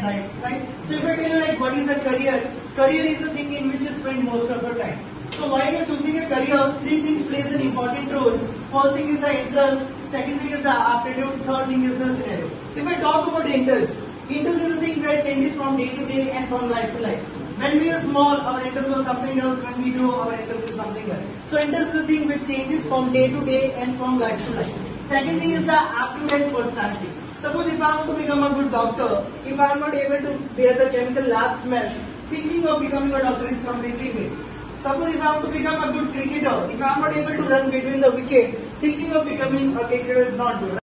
and right? So if I tell you like what is a career? Career is the thing in which you spend most of your time. So while you're choosing a career, three things plays an important role. First thing is the interest, second thing is the aptitude, third thing is the scenario. If I talk about interest is the thing where it changes from day to day and from life to life. When we are small, our interest was something else. When we grow, our interest is something else. So interest is the thing which changes from day to day and from life to life. Second thing is the aptitude and personality. Suppose if I want to become a good doctor, if I am not able to bear the chemical lab smell, thinking of becoming a doctor is completely waste. Suppose if I want to become a good cricketer, if I am not able to run between the wickets, thinking of becoming a cricketer is not good.